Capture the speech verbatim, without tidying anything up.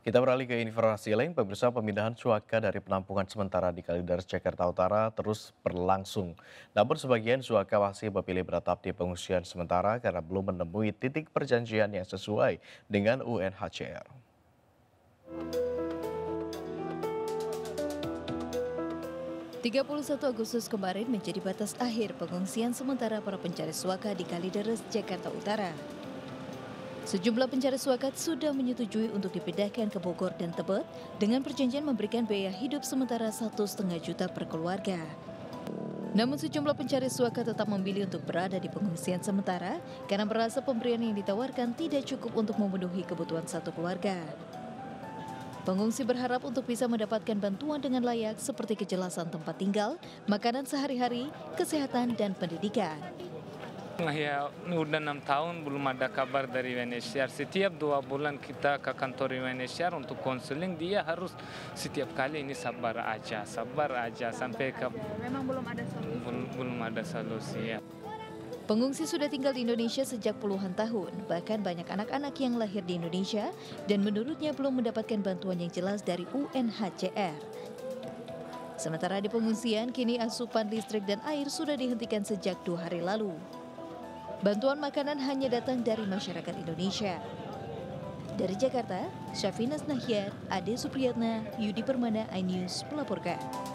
Kita beralih ke informasi lain, pemirsa pemindahan Suaka dari penampungan sementara di Kalideres, Jakarta Utara terus berlangsung. Namun sebagian Suaka masih memilih menetap di pengungsian sementara karena belum menemui titik perjanjian yang sesuai dengan U N H C R. tiga puluh satu Agustus kemarin menjadi batas akhir pengungsian sementara para pencari suaka di Kalideres, Jakarta Utara. Sejumlah pencari suaka sudah menyetujui untuk dipindahkan ke Bogor dan Tebet dengan perjanjian memberikan biaya hidup sementara satu setengah juta per keluarga. Namun sejumlah pencari suaka tetap memilih untuk berada di pengungsian sementara karena merasa pemberian yang ditawarkan tidak cukup untuk memenuhi kebutuhan satu keluarga. Pengungsi berharap untuk bisa mendapatkan bantuan dengan layak seperti kejelasan tempat tinggal, makanan sehari-hari, kesehatan, dan pendidikan. Ya, udah enam tahun belum ada kabar dari U N H C R. Setiap dua bulan kita ke kantor U N H C R untuk konseling, dia harus setiap kali ini sabar aja, sabar aja sampai ke. Memang belum ada solusi. Belum, belum ada solusi ya. Pengungsi sudah tinggal di Indonesia sejak puluhan tahun, bahkan banyak anak-anak yang lahir di Indonesia dan menurutnya belum mendapatkan bantuan yang jelas dari U N H C R. Sementara di pengungsian, kini asupan listrik dan air sudah dihentikan sejak dua hari lalu. Bantuan makanan hanya datang dari masyarakat Indonesia. Dari Jakarta, Syafinas Nahyar, Ade Supriyatna, Yudi Permana, iNews melaporkan.